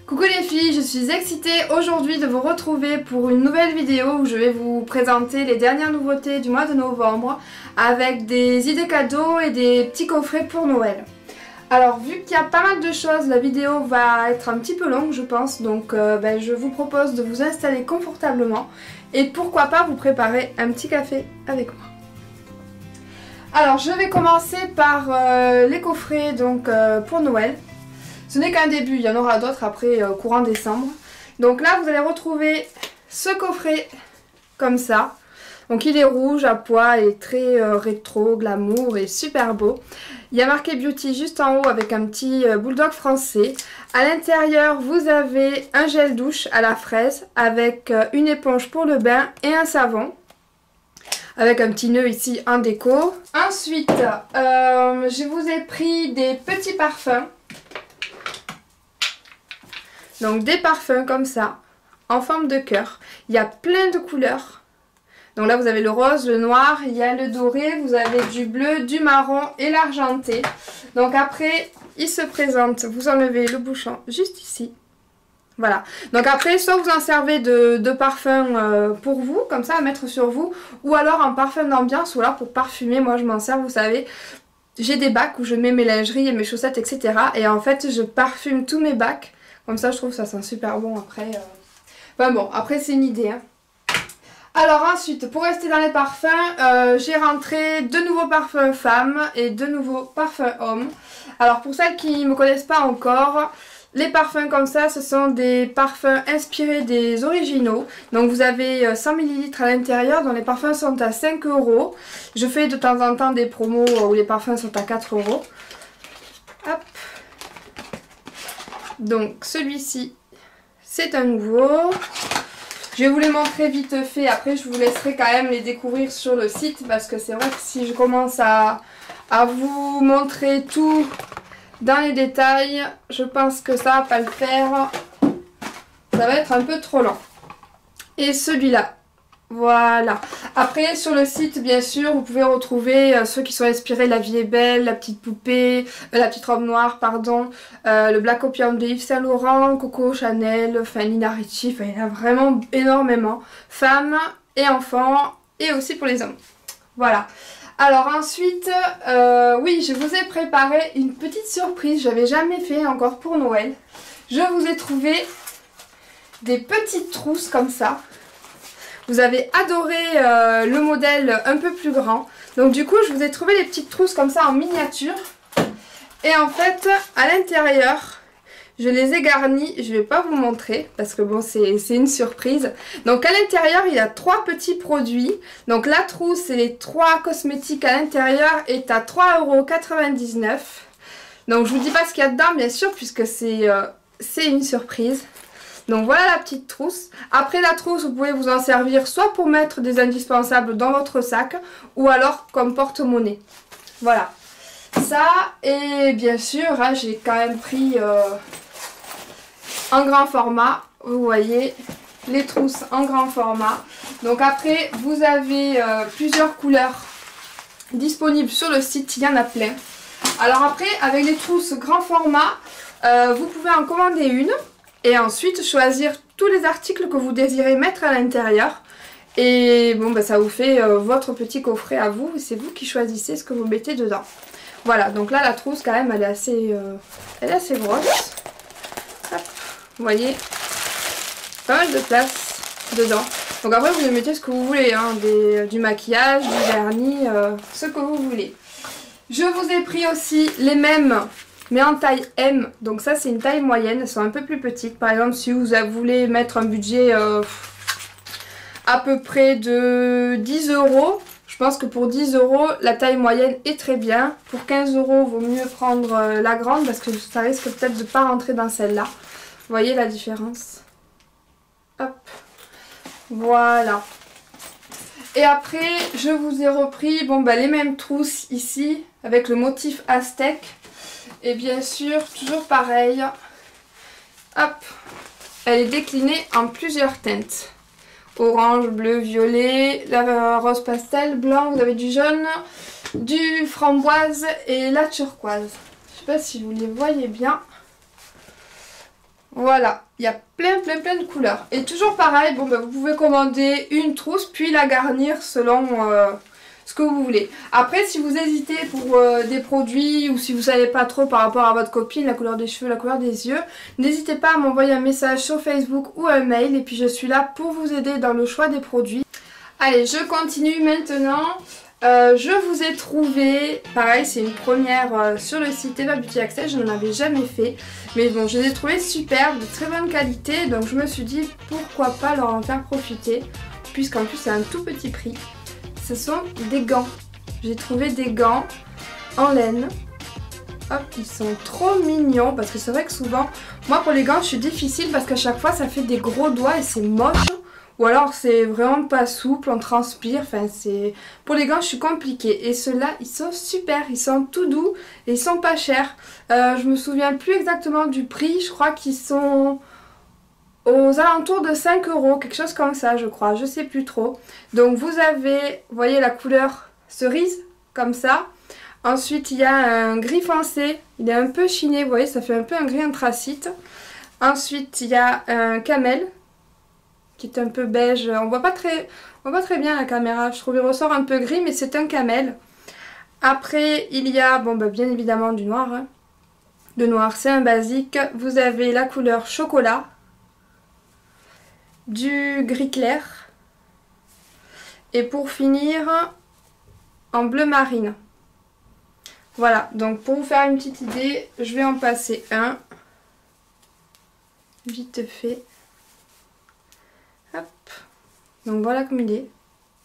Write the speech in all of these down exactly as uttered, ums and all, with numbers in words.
Coucou les filles, je suis excitée aujourd'hui de vous retrouver pour une nouvelle vidéo où je vais vous présenter les dernières nouveautés du mois de novembre avec des idées cadeaux et des petits coffrets pour Noël. Alors vu qu'il y a pas mal de choses, la vidéo va être un petit peu longue je pense, donc euh, ben, je vous propose de vous installer confortablement et pourquoi pas vous préparer un petit café avec moi. Alors je vais commencer par euh, les coffrets donc, euh, pour Noël. Ce n'est qu'un début, il y en aura d'autres après euh, courant décembre. Donc là vous allez retrouver ce coffret comme ça. Donc il est rouge à pois et très euh, rétro, glamour et super beau. Il y a marqué Beauty juste en haut avec un petit euh, bulldog français. À l'intérieur vous avez un gel douche à la fraise avec euh, une éponge pour le bain et un savon. Avec un petit nœud ici en déco. Ensuite euh, je vous ai pris des petits parfums. Donc des parfums comme ça, en forme de cœur. Il y a plein de couleurs. Donc là vous avez le rose, le noir, il y a le doré, vous avez du bleu, du marron et l'argenté. Donc après, il se présente, vous enlevez le bouchon juste ici. Voilà. Donc après, soit vous en servez de, de parfum euh, pour vous, comme ça à mettre sur vous, ou alors en parfum d'ambiance, ou alors pour parfumer, moi je m'en sers, vous savez. J'ai des bacs où je mets mes lingeries et mes chaussettes, et cetera. Et en fait, je parfume tous mes bacs. Comme ça, je trouve que ça sent super bon après. Euh... Enfin bon, après c'est une idée. Hein. Alors ensuite, pour rester dans les parfums, euh, j'ai rentré deux nouveaux parfums femmes et deux nouveaux parfums hommes. Alors pour celles qui ne me connaissent pas encore, les parfums comme ça, ce sont des parfums inspirés des originaux. Donc vous avez cent millilitres à l'intérieur, dont les parfums sont à cinq euros. Je fais de temps en temps des promos où les parfums sont à quatre euros. Hop. Donc celui-ci, c'est un nouveau. Je vais vous les montrer vite fait. Après, je vous laisserai quand même les découvrir sur le site. Parce que c'est vrai que si je commence à, à vous montrer tout dans les détails, je pense que ça va pas le faire. Ça va être un peu trop long. Et celui-là. Voilà. Après sur le site bien sûr vous pouvez retrouver euh, ceux qui sont inspirés La Vie est Belle, La Petite Poupée, euh, La Petite Robe Noire pardon, euh, le Black Opium de Yves Saint Laurent, Coco Chanel, enfin Nina Ricci, enfin il y en a vraiment énormément. Femmes et enfants et aussi pour les hommes. Voilà. Alors ensuite, euh, oui je vous ai préparé une petite surprise, j'avais jamais fait encore pour Noël. Je vous ai trouvé des petites trousses comme ça. Vous avez adoré euh, le modèle un peu plus grand. Donc du coup, je vous ai trouvé les petites trousses comme ça en miniature. Et en fait, à l'intérieur, je les ai garnies. Je ne vais pas vous montrer parce que bon, c'est une surprise. Donc à l'intérieur, il y a trois petits produits. Donc la trousse et les trois cosmétiques à l'intérieur est à trois euros quatre-vingt-dix-neuf. Donc je vous dis pas ce qu'il y a dedans, bien sûr, puisque c'est euh, c'est une surprise. Donc voilà la petite trousse. Après la trousse, vous pouvez vous en servir soit pour mettre des indispensables dans votre sac ou alors comme porte-monnaie. Voilà. Ça et bien sûr, hein, j'ai quand même pris euh, en grand format. Vous voyez les trousses en grand format. Donc après, vous avez euh, plusieurs couleurs disponibles sur le site. Il y en a plein. Alors après, avec les trousses grand format, euh, vous pouvez en commander une. Et ensuite choisir tous les articles que vous désirez mettre à l'intérieur. Et bon bah ça vous fait euh, votre petit coffret à vous. C'est vous qui choisissez ce que vous mettez dedans. Voilà, donc là la trousse quand même elle est assez, euh, elle est assez grosse. Hop, vous voyez, pas mal de place dedans. Donc après vous mettez ce que vous voulez, hein, des, du maquillage, du vernis, euh, ce que vous voulez. Je vous ai pris aussi les mêmes mais en taille M, donc ça c'est une taille moyenne, elles sont un peu plus petites. Par exemple si vous voulez mettre un budget euh, à peu près de dix euros, je pense que pour dix euros la taille moyenne est très bien. Pour quinze euros vaut mieux prendre euh, la grande parce que ça risque peut-être de ne pas rentrer dans celle-là. Vous voyez la différence? Hop, voilà. Et après je vous ai repris bon, bah, les mêmes trousses ici avec le motif aztèque. Et bien sûr, toujours pareil, hop, elle est déclinée en plusieurs teintes. Orange, bleu, violet, la rose pastel, blanc, vous avez du jaune, du framboise et la turquoise. Je ne sais pas si vous les voyez bien. Voilà, il y a plein plein plein de couleurs. Et toujours pareil, bon bah, vous pouvez commander une trousse puis la garnir selon euh, ce que vous voulez. Après si vous hésitez pour euh, des produits ou si vous savez pas trop par rapport à votre copine, la couleur des cheveux, la couleur des yeux, n'hésitez pas à m'envoyer un message sur Facebook ou un mail et puis je suis là pour vous aider dans le choix des produits. Allez, je continue maintenant. Euh, je vous ai trouvé, pareil c'est une première euh, sur le site Eva Beauty Access, je n'en avais jamais fait. Mais bon, je les ai trouvés superbes, de très bonne qualité, donc je me suis dit pourquoi pas leur en faire profiter. Puisqu'en plus c'est un tout petit prix. Ce sont des gants. J'ai trouvé des gants en laine. Hop, ils sont trop mignons parce que c'est vrai que souvent, moi pour les gants je suis difficile parce qu'à chaque fois ça fait des gros doigts et c'est moche. Ou alors c'est vraiment pas souple, on transpire, enfin c'est... Pour les gants je suis compliquée. Et ceux-là ils sont super, ils sont tout doux et ils sont pas chers. Euh, je me souviens plus exactement du prix, je crois qu'ils sont aux alentours de cinq euros, quelque chose comme ça je crois, je sais plus trop. Donc vous avez, vous voyez la couleur cerise, comme ça. Ensuite il y a un gris foncé, il est un peu chiné, vous voyez ça fait un peu un gris anthracite. Ensuite il y a un camel, qui est un peu beige, on voit pas très, on voit pas très bien la caméra, je trouve il ressort un peu gris mais c'est un camel. Après il y a, bon bah bien évidemment du noir, hein. Le noir c'est un basique, vous avez la couleur chocolat, du gris clair et pour finir en bleu marine. Voilà, donc pour vous faire une petite idée, je vais en passer un, vite fait. Hop. Donc voilà comme il est.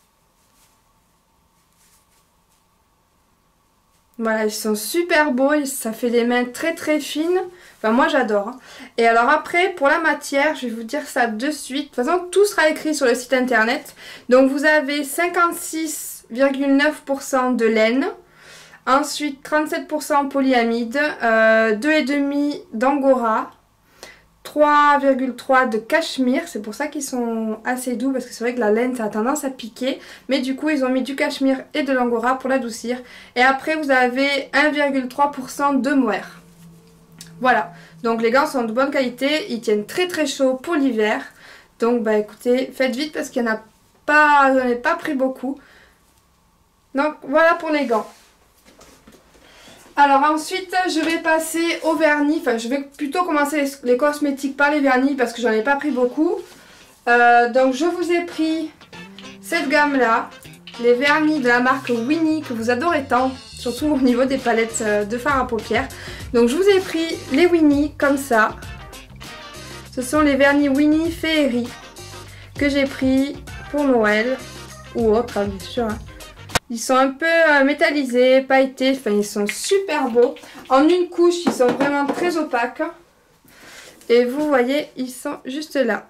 Voilà, ils sont super beaux, ça fait des mains très très fines. Enfin moi j'adore. Et alors après pour la matière, je vais vous dire ça de suite. De toute façon tout sera écrit sur le site internet. Donc vous avez cinquante-six virgule neuf pour cent de laine. Ensuite trente-sept pour cent polyamide, euh, deux virgule cinq d'angora, trois virgule trois de cachemire, c'est pour ça qu'ils sont assez doux parce que c'est vrai que la laine ça a tendance à piquer, mais du coup ils ont mis du cachemire et de l'angora pour l'adoucir. Et après vous avez un virgule trois pour cent de mohair. Voilà, donc les gants sont de bonne qualité, ils tiennent très très chaud pour l'hiver. Donc bah écoutez, faites vite parce qu'il n'y en a pas, j'en ai pas pris beaucoup. Donc voilà pour les gants. Alors ensuite je vais passer au vernis, enfin je vais plutôt commencer les, les cosmétiques par les vernis parce que j'en ai pas pris beaucoup. Euh, donc je vous ai pris cette gamme là, les vernis de la marque Winnie que vous adorez tant, surtout au niveau des palettes de fard à paupières. Donc je vous ai pris les Winnie comme ça. Ce sont les vernis Winnie Féerie que j'ai pris pour Noël ou autre hein, bien sûr. Hein. Ils sont un peu euh, métallisés, pailletés, enfin ils sont super beaux. En une couche, ils sont vraiment très opaques. Et vous voyez, ils sont juste là.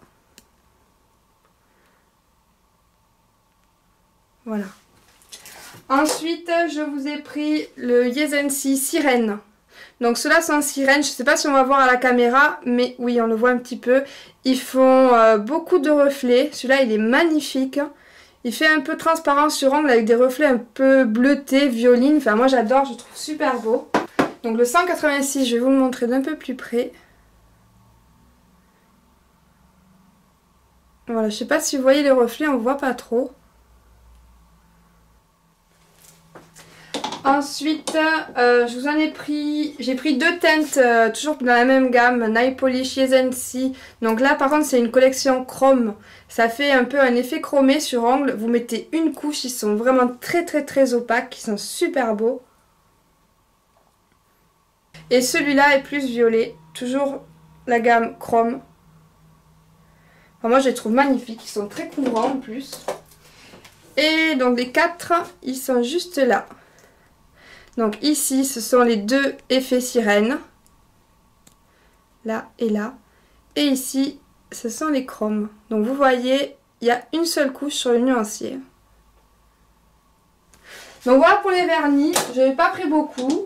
Voilà. Ensuite, je vous ai pris le Yesensi Sirène. Donc ceux-là sont sirènes, je ne sais pas si on va voir à la caméra, mais oui, on le voit un petit peu. Ils font euh, beaucoup de reflets. Celui-là, il est magnifique. Il fait un peu transparent sur ongle avec des reflets un peu bleutés, violines. Enfin moi j'adore, je trouve super beau. Donc le cent quatre-vingt-six, je vais vous le montrer d'un peu plus près. Voilà, je sais pas si vous voyez les reflets, on ne voit pas trop. Ensuite, euh, je vous en ai pris, j'ai pris deux teintes, euh, toujours dans la même gamme, Nail Polish Yesensi. Donc là par contre c'est une collection chrome, ça fait un peu un effet chromé sur ongle. Vous mettez une couche, ils sont vraiment très très très opaques, ils sont super beaux. Et celui-là est plus violet, toujours la gamme chrome. Enfin, moi je les trouve magnifiques, ils sont très couvrants en plus. Et donc les quatre, ils sont juste là. Donc ici, ce sont les deux effets sirènes. Là et là. Et ici, ce sont les chromes. Donc vous voyez, il y a une seule couche sur le nuancier. Donc voilà pour les vernis. Je n'ai pas pris beaucoup.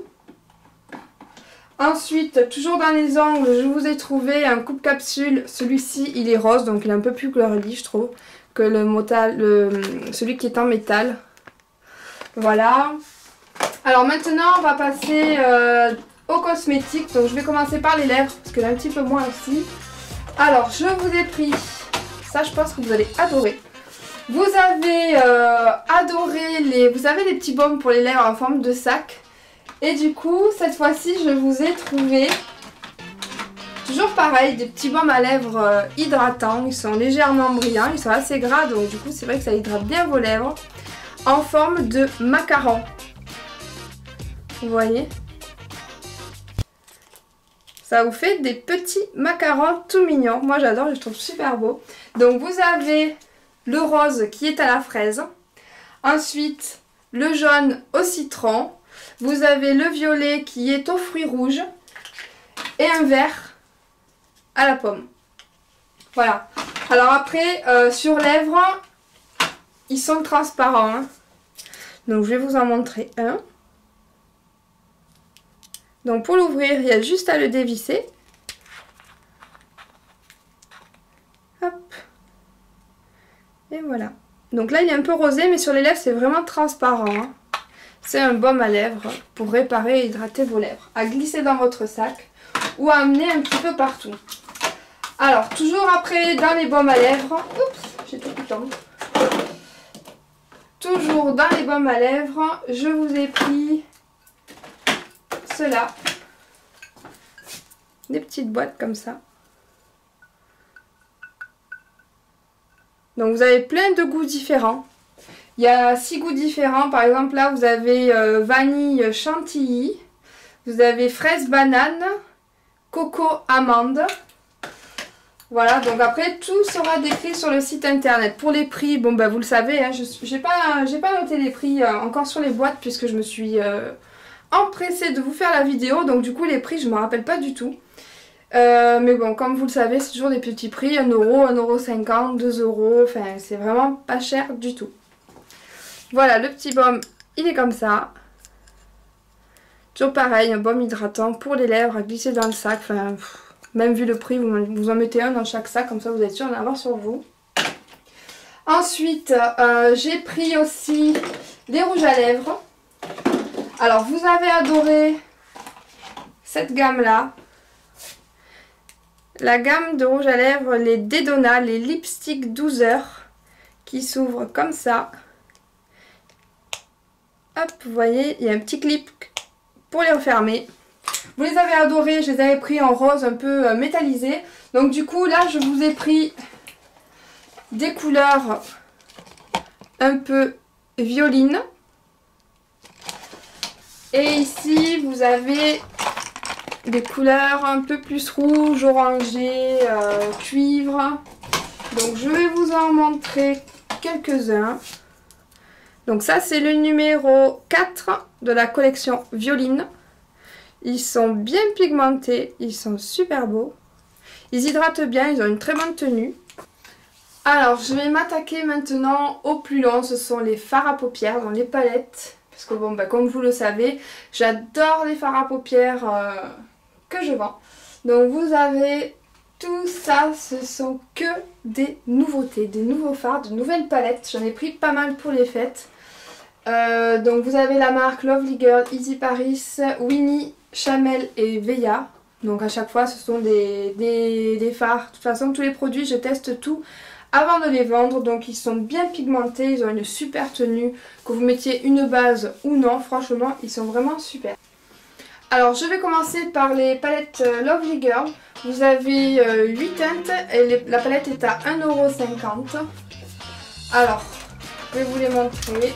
Ensuite, toujours dans les ongles, je vous ai trouvé un coupe-capsule. Celui-ci, il est rose, donc il est un peu plus girly, je trouve, que le motal, le, celui qui est en métal. Voilà. Alors maintenant on va passer euh, aux cosmétiques. Donc je vais commencer par les lèvres parce que là un petit peu moins aussi. Alors je vous ai pris, ça je pense que vous allez adorer. Vous avez euh, adoré les, vous avez des petits baumes pour les lèvres en forme de sac. Et du coup cette fois-ci je vous ai trouvé toujours pareil, des petits baumes à lèvres euh, hydratants. Ils sont légèrement brillants, ils sont assez gras donc du coup c'est vrai que ça hydrate bien vos lèvres. En forme de macaron. Vous voyez? Ça vous fait des petits macarons tout mignons. Moi j'adore, je les trouve super beaux. Donc vous avez le rose qui est à la fraise. Ensuite le jaune au citron. Vous avez le violet qui est aux fruits rouges. Et un vert à la pomme. Voilà. Alors après, euh, sur lèvres, ils sont transparents. Hein. Donc je vais vous en montrer un. Donc pour l'ouvrir, il y a juste à le dévisser. Hop. Et voilà. Donc là il est un peu rosé, mais sur les lèvres c'est vraiment transparent. Hein. C'est un baume à lèvres pour réparer et hydrater vos lèvres. À glisser dans votre sac ou à amener un petit peu partout. Alors toujours après dans les baumes à lèvres. Oups, j'ai tout qui tombe. Toujours dans les baumes à lèvres, je vous ai pris cela. Des petites boîtes comme ça. Donc vous avez plein de goûts différents. Il y a six goûts différents. Par exemple là vous avez euh, vanille chantilly. Vous avez fraise banane, coco amande. Voilà, donc après tout sera décrit sur le site internet. Pour les prix, bon bah vous le savez, hein, je n'ai pas, j'ai pas noté les prix euh, encore sur les boîtes puisque je me suis euh, empressée de vous faire la vidéo. Donc du coup les prix je ne me rappelle pas du tout. Euh, mais bon, comme vous le savez, c'est toujours des petits prix, un euro, un euro cinquante, deux euros, enfin c'est vraiment pas cher du tout. Voilà, le petit baume, il est comme ça. Toujours pareil, un baume hydratant pour les lèvres à glisser dans le sac, enfin... Pff. Même vu le prix, vous, vous en mettez un dans chaque sac, comme ça vous êtes sûr d'en avoir sur vous. Ensuite, euh, j'ai pris aussi les rouges à lèvres. Alors, vous avez adoré cette gamme-là. La gamme de rouges à lèvres, les Dedona, les lipsticks douze heures, qui s'ouvrent comme ça. Hop, vous voyez, il y a un petit clip pour les refermer. Vous les avez adorés, je les avais pris en rose un peu euh, métallisé. Donc du coup là je vous ai pris des couleurs un peu violines. Et ici vous avez des couleurs un peu plus rouge, orangé, euh, cuivre. Donc je vais vous en montrer quelques-uns. Donc ça c'est le numéro quatre de la collection Violine. Ils sont bien pigmentés, ils sont super beaux. Ils hydratent bien, ils ont une très bonne tenue. Alors, je vais m'attaquer maintenant au plus long. Ce sont les fards à paupières dans les palettes. Parce que bon, bah, comme vous le savez, j'adore les fards à paupières euh, que je vends. Donc vous avez tout ça, ce sont que des nouveautés, des nouveaux fards, de nouvelles palettes. J'en ai pris pas mal pour les fêtes. Euh, donc vous avez la marque Lovely Girl, Easy Paris, Winnie, Chamel et Veya. Donc à chaque fois ce sont des, des, des fards. De toute façon tous les produits je teste tout avant de les vendre. Donc ils sont bien pigmentés, ils ont une super tenue. Que vous mettiez une base ou non, franchement ils sont vraiment super. Alors je vais commencer par les palettes Lovely Girl. Vous avez euh, huit teintes et les, la palette est à un euro cinquante. Alors je vais vous les montrer.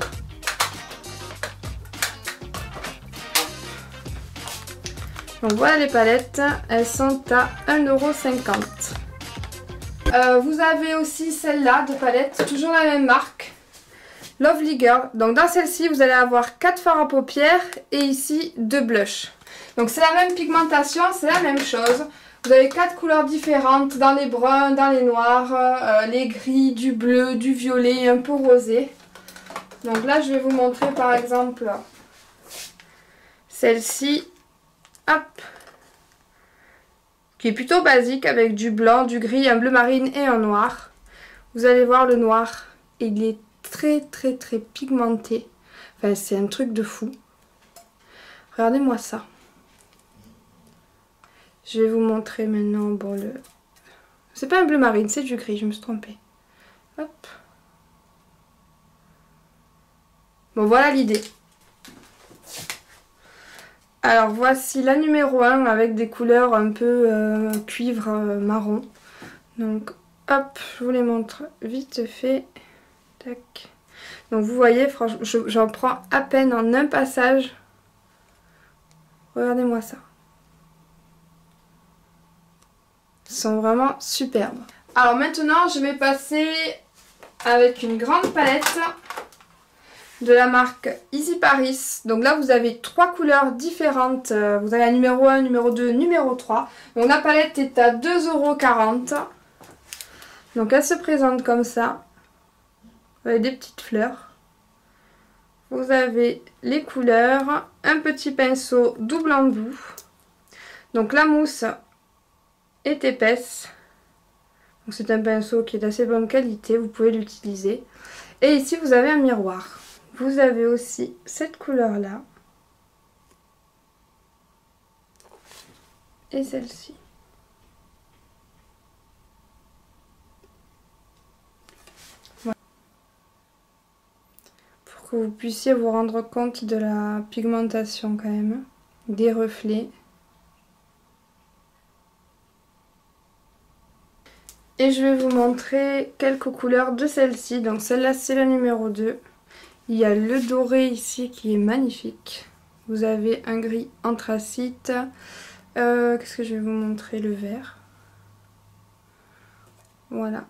Donc voilà les palettes, elles sont à un euro cinquante. Euh, vous avez aussi celle-là de palette, toujours la même marque, Lovely Girl. Donc dans celle-ci, vous allez avoir quatre fards à paupières et ici deux blushs. Donc c'est la même pigmentation, c'est la même chose. Vous avez quatre couleurs différentes dans les bruns, dans les noirs, euh, les gris, du bleu, du violet, un peu rosé. Donc là, je vais vous montrer par exemple celle-ci. Hop, qui est plutôt basique avec du blanc, du gris, un bleu marine et un noir. Vous allez voir le noir, il est très très très pigmenté. Enfin c'est un truc de fou. Regardez-moi ça. Je vais vous montrer maintenant, bon le... C'est pas un bleu marine, c'est du gris, je me suis trompée. Hop. Bon, voilà l'idée. Alors voici la numéro un avec des couleurs un peu euh, cuivre euh, marron. Donc hop, je vous les montre vite fait. Tac. Donc vous voyez, franchement, j'en prends à peine en un passage. Regardez-moi ça. Ils sont vraiment superbes. Alors maintenant, je vais passer avec une grande palette de la marque Easy Paris. Donc là, vous avez trois couleurs différentes. Vous avez la numéro un, numéro deux, numéro trois. Donc la palette est à deux euros quarante. Donc elle se présente comme ça. Vous avez des petites fleurs. Vous avez les couleurs. Un petit pinceau double embout. Donc la mousse est épaisse. C'est un pinceau qui est d'assez bonne qualité, vous pouvez l'utiliser. Et ici vous avez un miroir. Vous avez aussi cette couleur là. Et celle-ci. Voilà. Pour que vous puissiez vous rendre compte de la pigmentation quand même. Des reflets. Et je vais vous montrer quelques couleurs de celle-ci. Donc celle-là c'est la numéro deux. Il y a le doré ici qui est magnifique. Vous avez un gris anthracite. Euh, Qu'est-ce que je vais vous montrer? Le vert. Voilà.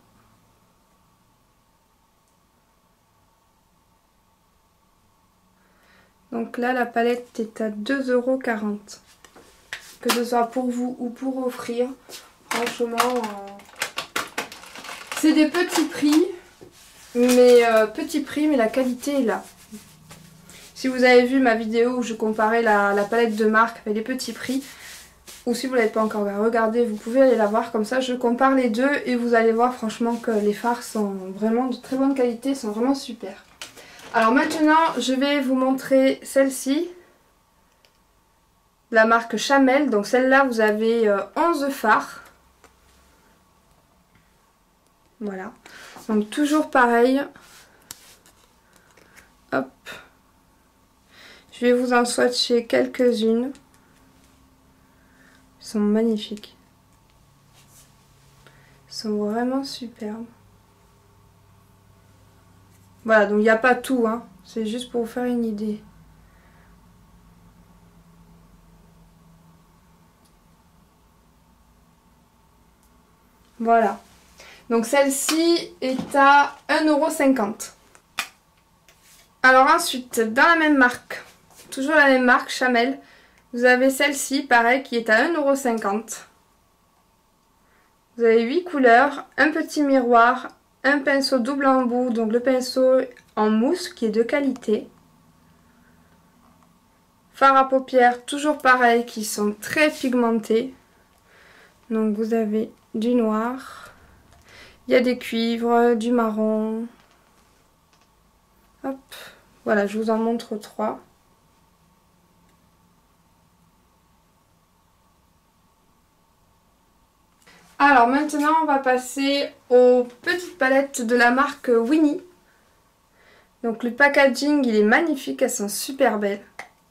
Donc là la palette est à deux euros quarante. Que ce soit pour vous ou pour offrir. Franchement... Euh... C'est des petits prix, mais euh, petits prix, mais la qualité est là. Si vous avez vu ma vidéo où je comparais la, la palette de marque avec les petits prix, ou si vous ne l'avez pas encore regardé, vous pouvez aller la voir. Comme ça, je compare les deux et vous allez voir franchement que les fards sont vraiment de très bonne qualité, sont vraiment super. Alors maintenant, je vais vous montrer celle-ci, la marque Chamel. Donc celle-là, vous avez euh, onze fards. Voilà, donc toujours pareil. Hop. Je vais vous en swatcher quelques-unes. Ils sont magnifiques. Ils sont vraiment superbes. Voilà, donc il n'y a pas tout, hein. C'est juste pour vous faire une idée. Voilà. Donc celle-ci est à un euro cinquante. Alors ensuite, dans la même marque, toujours la même marque, Chamel, vous avez celle-ci, pareil, qui est à un euro cinquante. Vous avez huit couleurs, un petit miroir, un pinceau double embout, donc le pinceau en mousse qui est de qualité. Fards à paupières, toujours pareil, qui sont très pigmentés. Donc vous avez du noir. Il y a des cuivres, du marron. Hop. Voilà, je vous en montre trois. Alors maintenant, on va passer aux petites palettes de la marque Winnie. Donc le packaging, il est magnifique, elles sont super belles.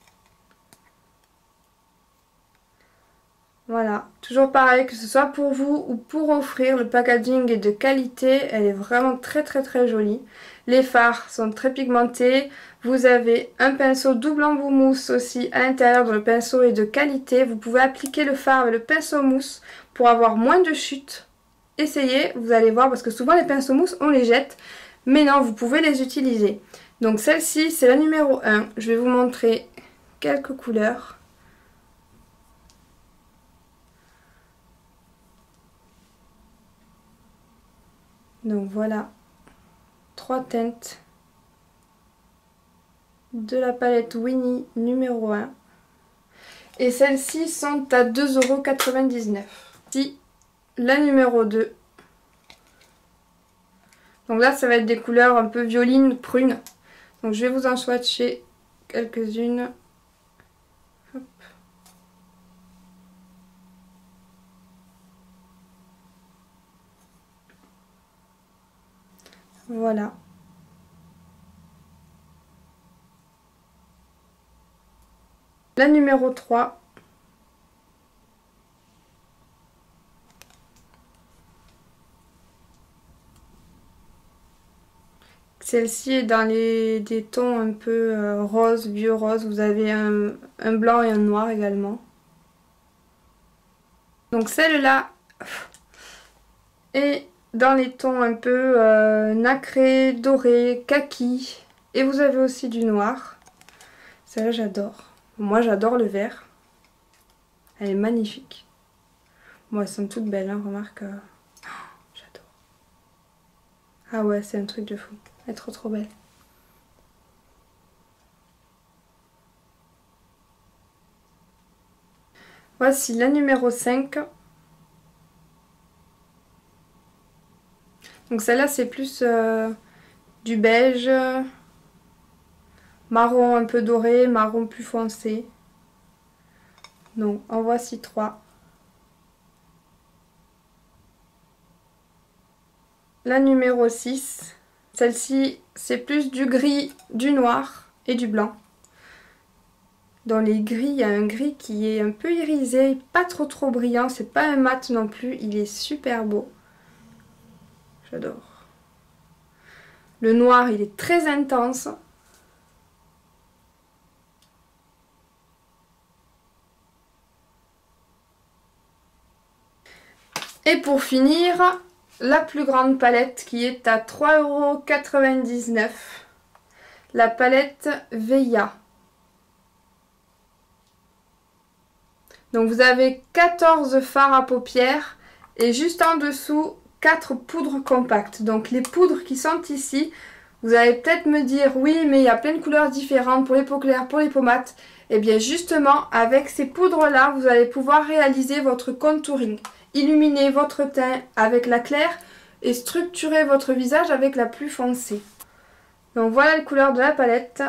Voilà, toujours pareil, que ce soit pour vous ou pour offrir, le packaging est de qualité, elle est vraiment très très très jolie. Les fards sont très pigmentés, vous avez un pinceau double embout mousse aussi à l'intérieur, dont le pinceau est de qualité. Vous pouvez appliquer le fard avec le pinceau mousse pour avoir moins de chutes. Essayez, vous allez voir, parce que souvent les pinceaux mousse on les jette, mais non, vous pouvez les utiliser. Donc celle-ci c'est la numéro un, je vais vous montrer quelques couleurs. Donc voilà, trois teintes de la palette Winnie numéro un. Et celles-ci sont à deux euros quatre-vingt-dix-neuf. Si, la numéro deux. Donc là, ça va être des couleurs un peu violines, prunes. Donc je vais vous en swatcher quelques-unes. Voilà. La numéro trois. Celle-ci est dans les des tons un peu euh, rose, vieux rose. Vous avez un, un blanc et un noir également. Donc celle-là est dans les tons un peu euh, nacré, doré, kaki. Et vous avez aussi du noir. Celle-là j'adore. Moi j'adore le vert. Elle est magnifique. Bon, elles sont toutes belles, hein, remarque. Euh... Oh, j'adore. Ah ouais, c'est un truc de fou. Elle est trop trop belle. Voici la numéro cinq. Donc celle-là c'est plus euh, du beige, marron un peu doré, marron plus foncé. Donc en voici trois. La numéro six. Celle-ci c'est plus du gris, du noir et du blanc. Dans les gris, il y a un gris qui est un peu irisé, pas trop trop brillant, c'est pas un mat non plus, il est super beau. J'adore. Le noir, il est très intense. Et pour finir, la plus grande palette qui est à trois euros quatre-vingt-dix-neuf. La palette Veya. Donc vous avez quatorze fards à paupières et juste en dessous quatre poudres compactes. Donc les poudres qui sont ici, vous allez peut-être me dire oui mais il y a plein de couleurs différentes pour les peaux claires, pour les peaux mates. Et bien justement avec ces poudres là vous allez pouvoir réaliser votre contouring. Illuminer votre teint avec la claire et structurer votre visage avec la plus foncée. Donc voilà les couleurs de la palette.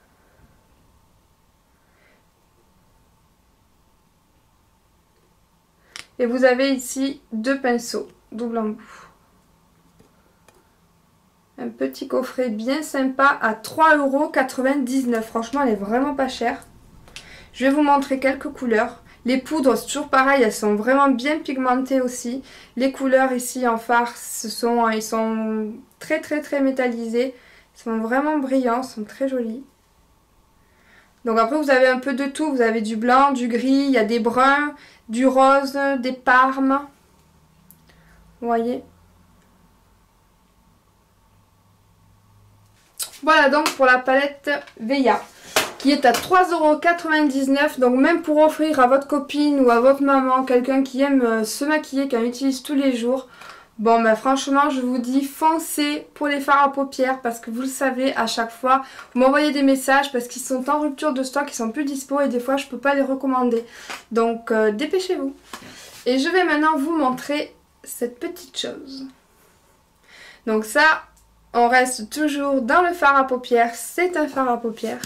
Et vous avez ici deux pinceaux, double embout. Un petit coffret bien sympa à trois euros quatre-vingt-dix-neuf. Franchement, elle est vraiment pas chère. Je vais vous montrer quelques couleurs. Les poudres, c'est toujours pareil, elles sont vraiment bien pigmentées aussi. Les couleurs ici en fard, ce sont, ils sont très très très métallisés. Ils sont vraiment brillants, ils sont très jolis. Donc après vous avez un peu de tout, vous avez du blanc, du gris, il y a des bruns, du rose, des parmes. Vous voyez? Voilà donc pour la palette Veya qui est à trois euros quatre-vingt-dix-neuf. Donc même pour offrir à votre copine ou à votre maman, quelqu'un qui aime se maquiller, qui en utilise tous les jours. Bon ben franchement je vous dis foncez pour les fards à paupières parce que vous le savez à chaque fois vous m'envoyez des messages parce qu'ils sont en rupture de stock, ils sont plus dispo et des fois je peux pas les recommander. Donc euh, dépêchez-vous. Et je vais maintenant vous montrer cette petite chose. Donc ça on reste toujours dans le fard à paupières, c'est un fard à paupières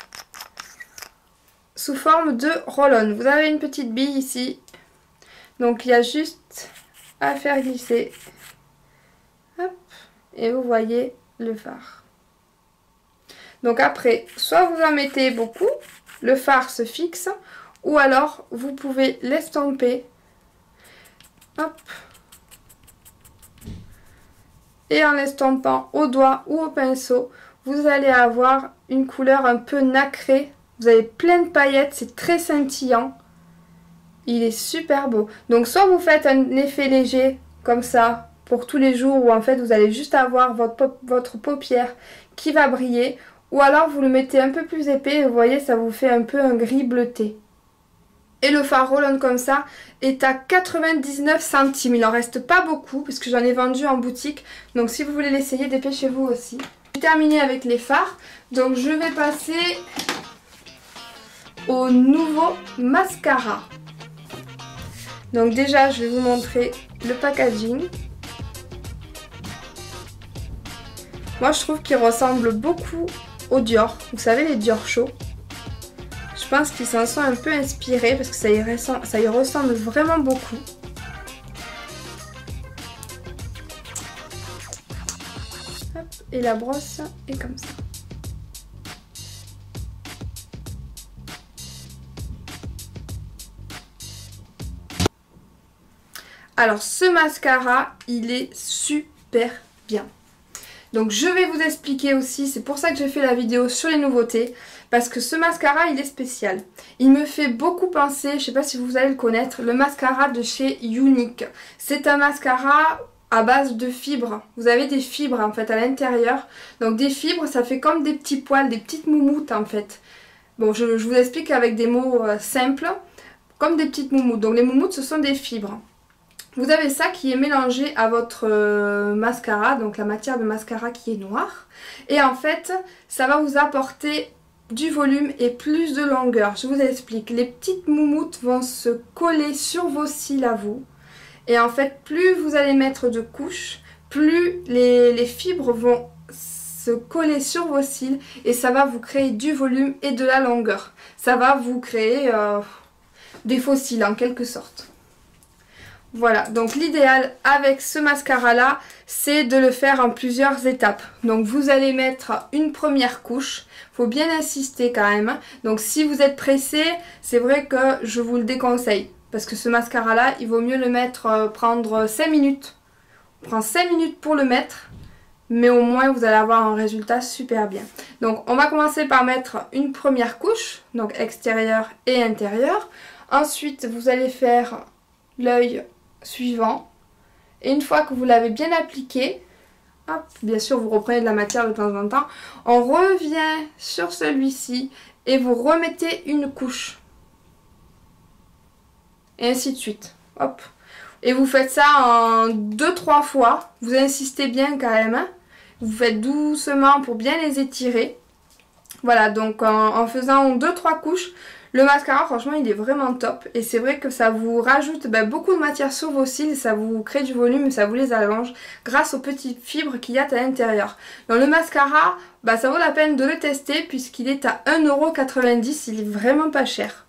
sous forme de roll-on. Vous avez une petite bille ici. Donc il y a juste à faire glisser. Hop, et vous voyez le fard. Donc après, soit vous en mettez beaucoup, le fard se fixe, ou alors vous pouvez l'estomper. Hop. Et en l'estompant au doigt ou au pinceau, vous allez avoir une couleur un peu nacrée. Vous avez plein de paillettes, c'est très scintillant. Il est super beau. Donc soit vous faites un effet léger comme ça pour tous les jours où en fait vous allez juste avoir votre, votre paupière qui va briller. Ou alors vous le mettez un peu plus épais et vous voyez ça vous fait un peu un gris bleuté. Et le fard roll-on comme ça est à quatre-vingt-dix-neuf centimes. Il en reste pas beaucoup puisque j'en ai vendu en boutique. Donc si vous voulez l'essayer, dépêchez-vous aussi. J'ai terminé avec les fards. Donc je vais passer au nouveau mascara. Donc déjà je vais vous montrer le packaging. Moi je trouve qu'il ressemble beaucoup au Dior. Vous savez les Dior Show. Je pense qu'ils s'en sont un peu inspirés parce que ça y ressemble, ça y ressemble vraiment beaucoup. Hop, et la brosse est comme ça. Alors ce mascara, il est super bien. Donc je vais vous expliquer aussi, c'est pour ça que j'ai fait la vidéo sur les nouveautés, parce que ce mascara il est spécial. Il me fait beaucoup penser, je ne sais pas si vous allez le connaître, le mascara de chez Younique. C'est un mascara à base de fibres. Vous avez des fibres en fait à l'intérieur. Donc des fibres, ça fait comme des petits poils, des petites moumoutes en fait. Bon, je, je vous explique avec des mots euh, simples, comme des petites moumoutes. Donc les moumoutes, ce sont des fibres. Vous avez ça qui est mélangé à votre euh, mascara, donc la matière de mascara qui est noire. Et en fait, ça va vous apporter du volume et plus de longueur. Je vous explique. Les petites moumoutes vont se coller sur vos cils à vous. Et en fait, plus vous allez mettre de couches, plus les, les fibres vont se coller sur vos cils. Et ça va vous créer du volume et de la longueur. Ça va vous créer euh, des faux cils en quelque sorte. Voilà, donc l'idéal avec ce mascara là, c'est de le faire en plusieurs étapes. Donc vous allez mettre une première couche, il faut bien insister quand même. Donc si vous êtes pressé, c'est vrai que je vous le déconseille. Parce que ce mascara là, il vaut mieux le mettre, euh, prendre cinq minutes. On prend cinq minutes pour le mettre, mais au moins vous allez avoir un résultat super bien. Donc on va commencer par mettre une première couche, donc extérieure et intérieure. Ensuite vous allez faire l'œil suivant, et une fois que vous l'avez bien appliqué, hop, bien sûr vous reprenez de la matière de temps en temps, on revient sur celui-ci et vous remettez une couche et ainsi de suite, hop, et vous faites ça en deux trois fois, vous insistez bien quand même, hein. Vous faites doucement pour bien les étirer. Voilà, donc en, en faisant deux trois couches, le mascara franchement il est vraiment top, et c'est vrai que ça vous rajoute ben, beaucoup de matière sur vos cils, ça vous crée du volume et ça vous les allonge grâce aux petites fibres qu'il y a à l'intérieur. Donc le mascara, ben, ça vaut la peine de le tester puisqu'il est à un euro quatre-vingt-dix, il est vraiment pas cher.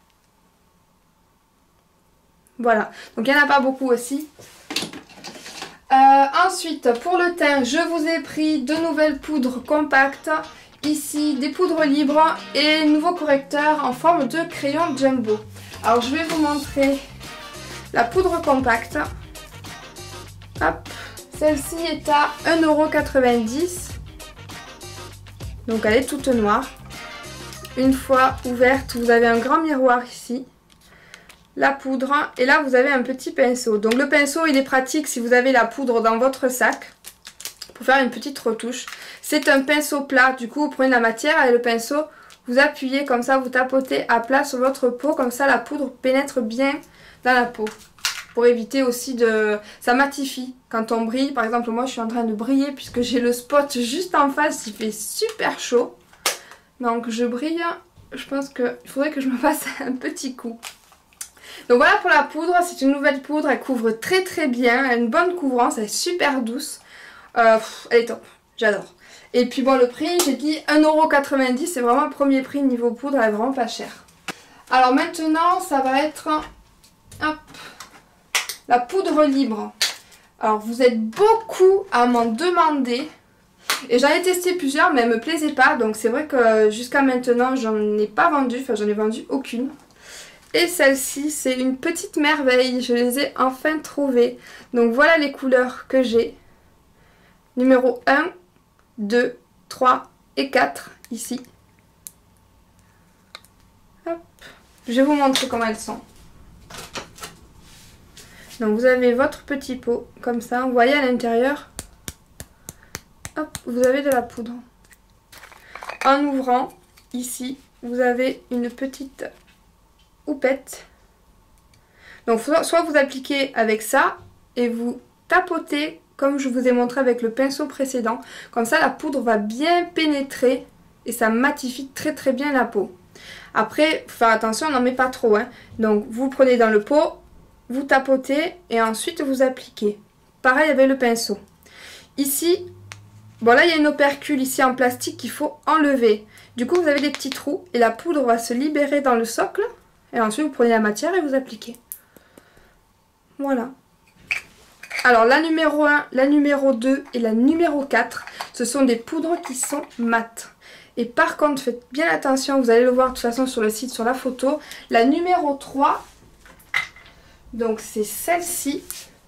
Voilà, donc il n'y en a pas beaucoup aussi. Euh, ensuite pour le teint, je vous ai pris de nouvelles poudres compactes. Ici, des poudres libres et nouveau correcteur en forme de crayon jumbo. Alors, je vais vous montrer la poudre compacte. Hop, celle-ci est à un euro quatre-vingt-dix. Donc, elle est toute noire. Une fois ouverte, vous avez un grand miroir ici. La poudre. Et là, vous avez un petit pinceau. Donc, le pinceau, il est pratique si vous avez la poudre dans votre sac pour faire une petite retouche. C'est un pinceau plat, du coup vous prenez la matière et le pinceau, vous appuyez comme ça, vous tapotez à plat sur votre peau, comme ça la poudre pénètre bien dans la peau. Pour éviter aussi de... ça matifie quand on brille. Par exemple moi je suis en train de briller puisque j'ai le spot juste en face, il fait super chaud. Donc je brille, je pense qu'il faudrait que je me fasse un petit coup. Donc voilà pour la poudre, c'est une nouvelle poudre, elle couvre très très bien, elle a une bonne couvrance, elle est super douce. Euh, pff, elle est top, j'adore. Et puis bon, le prix, j'ai dit un euro quatre-vingt-dix, c'est vraiment le premier prix niveau poudre, elle est vraiment pas chère. Alors maintenant, ça va être hop, la poudre libre. Alors vous êtes beaucoup à m'en demander, et j'en ai testé plusieurs, mais elles me plaisaient pas, donc c'est vrai que jusqu'à maintenant, j'en ai pas vendu, enfin j'en ai vendu aucune. Et celle-ci, c'est une petite merveille, je les ai enfin trouvées. Donc voilà les couleurs que j'ai. Numéro un, deux, trois et quatre ici. Hop. Je vais vous montrer comment elles sont. Donc vous avez votre petit pot comme ça. Vous voyez à l'intérieur, hop, vous avez de la poudre. En ouvrant, ici, vous avez une petite houppette. Donc soit vous appliquez avec ça et vous tapotez comme je vous ai montré avec le pinceau précédent. Comme ça la poudre va bien pénétrer et ça matifie très très bien la peau. Après, faut faire attention, on n'en met pas trop, hein. Donc vous prenez dans le pot, vous tapotez et ensuite vous appliquez. Pareil avec le pinceau. Ici, bon là il y a une opercule ici en plastique qu'il faut enlever. Du coup vous avez des petits trous et la poudre va se libérer dans le socle. Et ensuite vous prenez la matière et vous appliquez. Voilà. Alors la numéro un, la numéro deux et la numéro quatre, ce sont des poudres qui sont mates. Et par contre, faites bien attention, vous allez le voir de toute façon sur le site, sur la photo. La numéro trois, donc c'est celle-ci.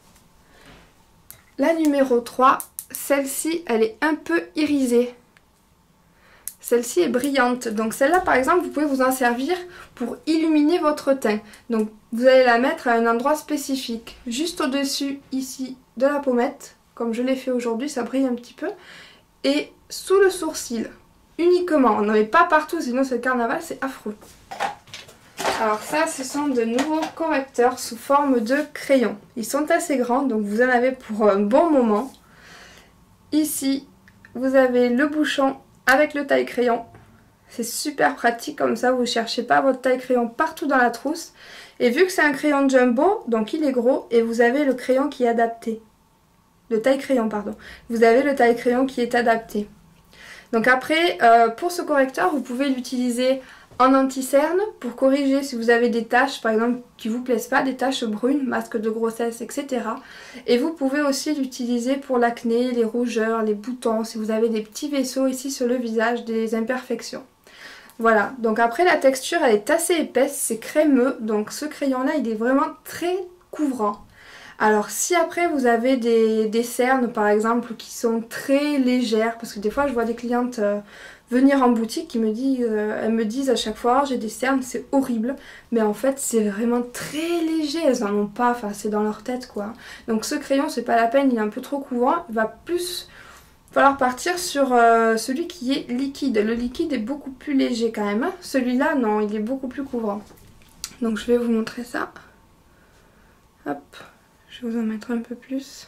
La numéro trois, celle-ci, elle est un peu irisée. Celle-ci est brillante. Donc celle-là, par exemple, vous pouvez vous en servir pour illuminer votre teint. Donc vous allez la mettre à un endroit spécifique. Juste au-dessus, ici, de la pommette. Comme je l'ai fait aujourd'hui, ça brille un petit peu. Et sous le sourcil, uniquement. On n'en met pas partout, sinon c'est le carnaval, c'est affreux. Alors ça, ce sont de nouveaux correcteurs sous forme de crayon. Ils sont assez grands, donc vous en avez pour un bon moment. Ici, vous avez le bouchon avec le taille-crayon. C'est super pratique, comme ça vous ne cherchez pas votre taille-crayon partout dans la trousse. Et vu que c'est un crayon jumbo, donc il est gros, et vous avez le crayon qui est adapté. Le taille-crayon, pardon. Vous avez le taille-crayon qui est adapté. Donc après, euh, pour ce correcteur, vous pouvez l'utiliser en anti-cerne pour corriger si vous avez des taches, par exemple, qui ne vous plaisent pas, des taches brunes, masque de grossesse, et cetera. Et vous pouvez aussi l'utiliser pour l'acné, les rougeurs, les boutons, si vous avez des petits vaisseaux ici sur le visage, des imperfections. Voilà, donc après la texture, elle est assez épaisse, c'est crémeux, donc ce crayon-là, il est vraiment très couvrant. Alors si après vous avez des, des cernes par exemple qui sont très légères, parce que des fois je vois des clientes euh, venir en boutique qui me disent, euh, elles me disent à chaque fois j'ai des cernes, c'est horrible, mais en fait c'est vraiment très léger, elles en ont pas, enfin c'est dans leur tête quoi. Donc ce crayon c'est pas la peine, il est un peu trop couvrant, il va plus falloir partir sur euh, celui qui est liquide. Le liquide est beaucoup plus léger quand même, celui-là non, il est beaucoup plus couvrant. Donc je vais vous montrer ça. Hop. Je vais vous en mettre un peu plus.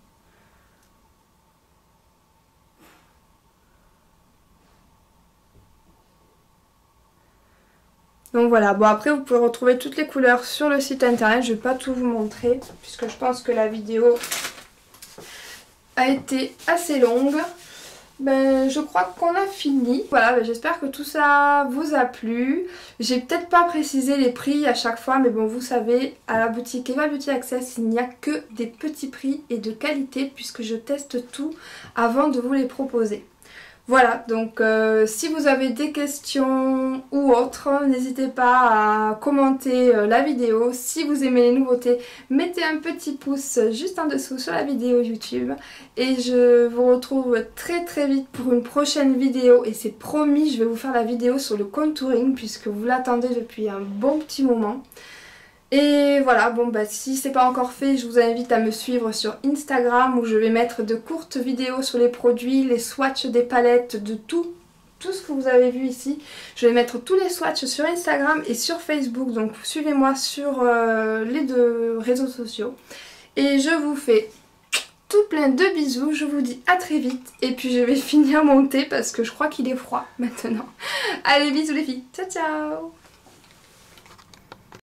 Donc voilà, bon après vous pouvez retrouver toutes les couleurs sur le site internet, je ne vais pas tout vous montrer puisque je pense que la vidéo a été assez longue. Ben, je crois qu'on a fini. Voilà, ben, j'espère que tout ça vous a plu. J'ai peut-être pas précisé les prix à chaque fois, mais bon, vous savez, à la boutique Eva Beauty Access, il n'y a que des petits prix et de qualité puisque je teste tout avant de vous les proposer. Voilà, donc euh, si vous avez des questions ou autres, n'hésitez pas à commenter euh, la vidéo. Si vous aimez les nouveautés, mettez un petit pouce juste en dessous sur la vidéo YouTube. Et je vous retrouve très très vite pour une prochaine vidéo. Et c'est promis, je vais vous faire la vidéo sur le contouring puisque vous l'attendez depuis un bon petit moment. Et voilà, bon bah si c'est pas encore fait, je vous invite à me suivre sur Instagram où je vais mettre de courtes vidéos sur les produits, les swatchs des palettes, de tout, tout ce que vous avez vu ici. Je vais mettre tous les swatchs sur Instagram et sur Facebook, donc suivez-moi sur euh, les deux réseaux sociaux. Et je vous fais tout plein de bisous, je vous dis à très vite et puis je vais finir mon thé parce que je crois qu'il est froid maintenant. Allez, bisous les filles, ciao ciao.